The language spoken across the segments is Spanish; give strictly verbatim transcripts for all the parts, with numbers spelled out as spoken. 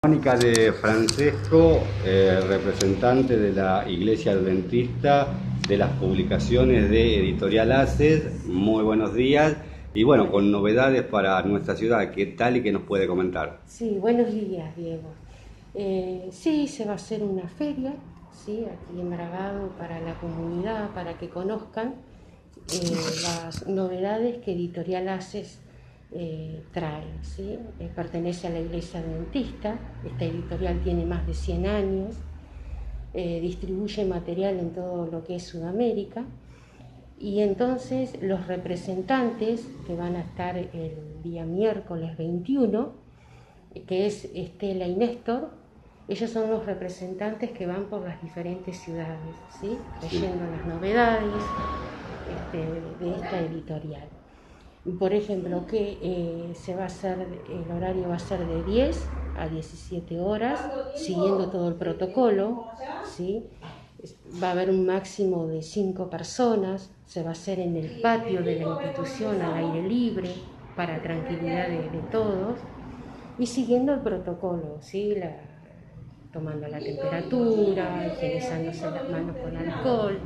Mónica de Francesco, eh, representante de la Iglesia Adventista de las publicaciones de Editorial Haces. Muy buenos días y bueno, con novedades para nuestra ciudad. ¿Qué tal y qué nos puede comentar? Sí, buenos días, Diego. Eh, sí, se va a hacer una feria, sí, aquí en Bragado para la comunidad, para que conozcan eh, las novedades que Editorial Haces eh, trae, ¿sí? Eh, pertenece a la Iglesia Adventista. Esta editorial tiene más de cien años, eh, distribuye material en todo lo que es Sudamérica. Y entonces los representantes que van a estar el día miércoles veintiuno, que es Estela y Néstor, ellos son los representantes que van por las diferentes ciudades, ¿sí? Trayendo las novedades este, de esta editorial. Por ejemplo, que eh, se va a hacer, el horario va a ser de diez a diecisiete horas, siguiendo todo el protocolo, ¿sí? Va a haber un máximo de cinco personas, se va a hacer en el patio de la institución al aire libre, para tranquilidad de, de todos, y siguiendo el protocolo, ¿sí? La, tomando la temperatura, higienizándose las manos con alcohol.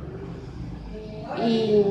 Y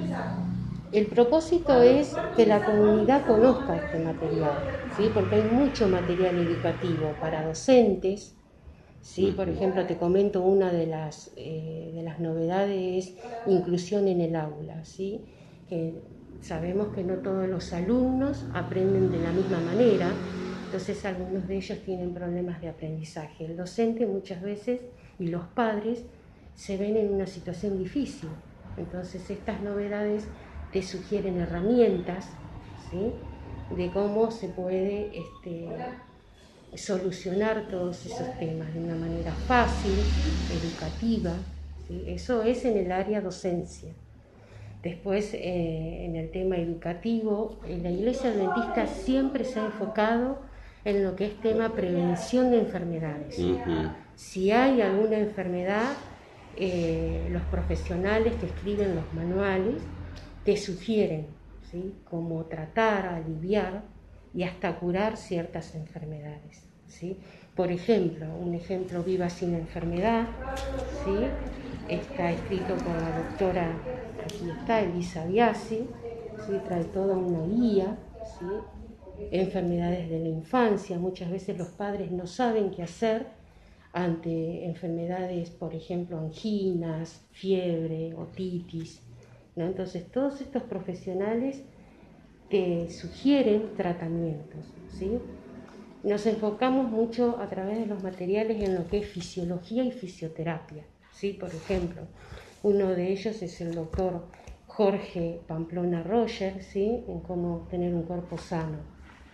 el propósito es que la comunidad conozca este material, ¿sí? Porque hay mucho material educativo para docentes, ¿sí? Por ejemplo, te comento una de las, eh, de las novedades, inclusión en el aula, ¿sí? Que sabemos que no todos los alumnos aprenden de la misma manera, entonces algunos de ellos tienen problemas de aprendizaje. El docente muchas veces y los padres se ven en una situación difícil, entonces estas novedades te sugieren herramientas, ¿sí? De cómo se puede este, solucionar todos esos temas de una manera fácil, educativa, ¿sí? Eso es en el área docencia. Después, eh, en el tema educativo, la Iglesia Adventista siempre se ha enfocado en lo que es tema prevención de enfermedades. Uh-huh. Si hay alguna enfermedad, eh, los profesionales que escriben los manuales te sugieren, ¿sí? Cómo tratar, aliviar y hasta curar ciertas enfermedades, ¿sí? Por ejemplo, un ejemplo, Viva sin enfermedad, ¿sí? Está escrito por la doctora, aquí está, Elisa Biasi, ¿sí? Trae toda una guía, ¿sí? Enfermedades de la infancia, muchas veces los padres no saben qué hacer ante enfermedades, por ejemplo, anginas, fiebre, otitis, ¿no? Entonces todos estos profesionales te sugieren tratamientos, ¿sí? Nos enfocamos mucho a través de los materiales en lo que es fisiología y fisioterapia, ¿sí? Por ejemplo, uno de ellos es el doctor Jorge Pamplona Roger, ¿sí? En cómo tener un cuerpo sano.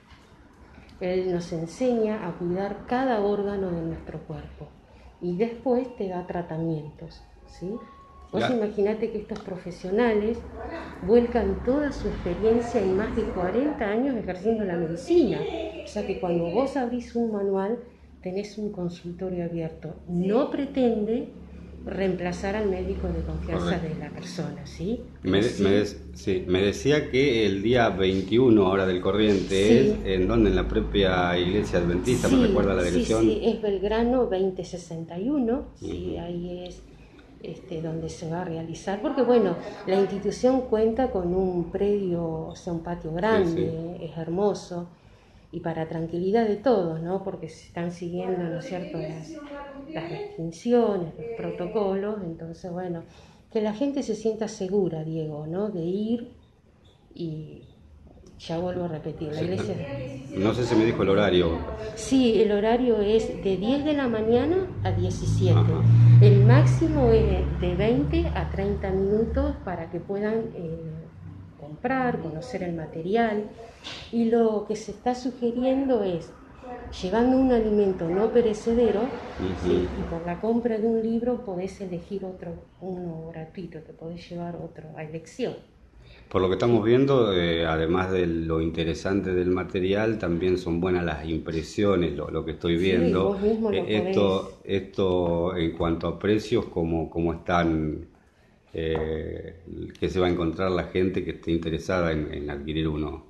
Él nos enseña a cuidar cada órgano de nuestro cuerpo y después te da tratamientos, ¿sí? Vos imaginate que estos profesionales vuelcan toda su experiencia y más de cuarenta años ejerciendo la medicina. O sea que cuando vos abrís un manual, tenés un consultorio abierto. No pretende reemplazar al médico de confianza Correcto. De la persona, ¿sí? Me, sí. Me, des, sí, me decía que el día veintiuno, hora del corriente, sí. Es en donde, en la propia Iglesia Adventista, sí, ¿me recuerda la dirección? Sí, sí, es Belgrano veinte sesenta y uno, uh-huh. Sí, ahí es este, donde se va a realizar, porque bueno, la institución cuenta con un predio, o sea, un patio grande, sí, sí. Es hermoso, y para tranquilidad de todos, ¿no? Porque se están siguiendo, ¿no es cierto?, las, las restricciones, los protocolos, entonces, bueno, que la gente se sienta segura, Diego, ¿no?, de ir y... Ya vuelvo a repetir, la iglesia... No sé si me dijo el horario. Sí, el horario es de diez de la mañana a diecisiete. Ajá. El máximo es de veinte a treinta minutos para que puedan eh, comprar, conocer el material. Y lo que se está sugiriendo es, llevando un alimento no perecedero, uh-huh. ¿Sí? Y por la compra de un libro podés elegir otro, uno gratuito, te podés llevar otro a elección. Por lo que estamos viendo, eh, además de lo interesante del material, también son buenas las impresiones, lo, lo que estoy viendo. Sí, vos mismo lo eh, esto, esto en cuanto a precios, ¿cómo, cómo están? Eh, ¿Qué se va a encontrar la gente que esté interesada en, en adquirir uno?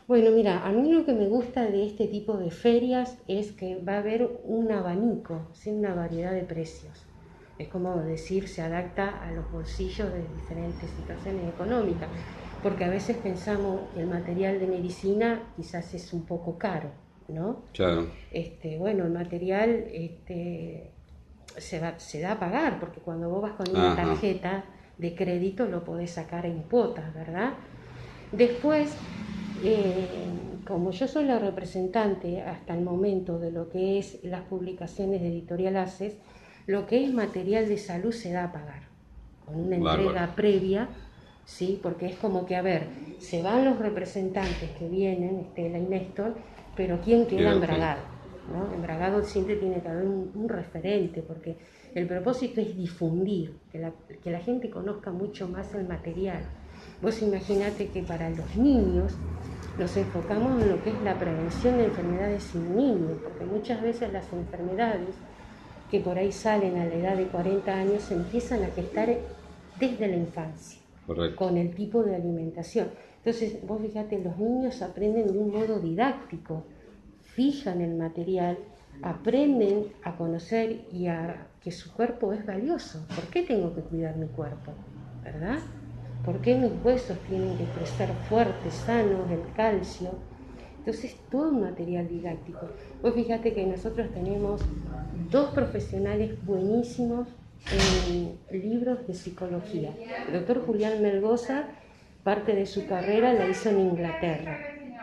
Bueno, mira, a mí lo que me gusta de este tipo de ferias es que va a haber un abanico, ¿sí? Una variedad de precios. Es como decir, se adapta a los bolsillos de diferentes situaciones económicas, porque a veces pensamos que el material de medicina quizás es un poco caro, ¿no? Claro. Este, bueno, el material este, se, va, se da a pagar, porque cuando vos vas con una Ajá. tarjeta de crédito lo podés sacar en cuotas, ¿verdad? Después, eh, como yo soy la representante hasta el momento de lo que es las publicaciones de Editorial Haces, lo que es material de salud se da a pagar, con una entrega Bárbaro. previa, ¿sí? Porque es como que, a ver, se van los representantes que vienen, Estela y Néstor, pero ¿quién queda Queda usted. embragado? ¿No? Embragado siempre tiene que haber un, un referente, porque el propósito es difundir, que la, que la gente conozca mucho más el material. Vos imaginate que para los niños nos enfocamos en lo que es la prevención de enfermedades en niños, porque muchas veces las enfermedades que por ahí salen a la edad de cuarenta años se empiezan a gestar desde la infancia. Correcto. Con el tipo de alimentación. Entonces, vos fíjate, los niños aprenden de un modo didáctico, fijan el material, aprenden a conocer y a que su cuerpo es valioso. ¿Por qué tengo que cuidar mi cuerpo? ¿Verdad? ¿Por qué mis huesos tienen que crecer fuertes, sanos, el calcio? Entonces, todo un material didáctico. Vos fíjate que nosotros tenemos dos profesionales buenísimos en libros de psicología. El doctor Julián Melgoza, parte de su carrera la hizo en Inglaterra.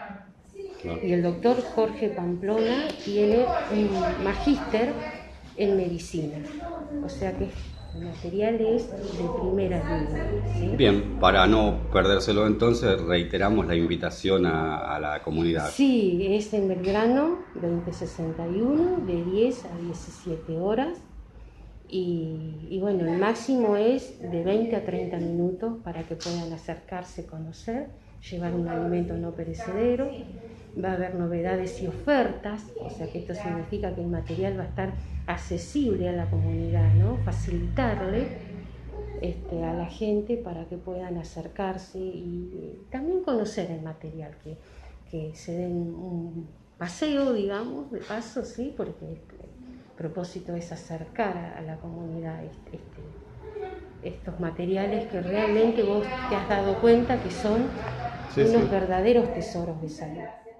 Y el doctor Jorge Pamplona tiene un magíster en medicina. O sea que el material es de primera línea, ¿sí? Bien, para no perdérselo entonces, reiteramos la invitación a, a la comunidad. Sí, es en Belgrano, veinte sesenta y uno, de diez a diecisiete horas. Y, y bueno, el máximo es de veinte a treinta minutos para que puedan acercarse, conocer, llevar un alimento no perecedero. Va a haber novedades y ofertas, o sea que esto significa que el material va a estar accesible a la comunidad, ¿no? Facilitarle este, a la gente para que puedan acercarse y también conocer el material, que, que se den un paseo, digamos, de paso, ¿sí? Porque el propósito es acercar a, a la comunidad este, este, estos materiales que realmente vos te has dado cuenta que son sí, unos sí. verdaderos tesoros de salud.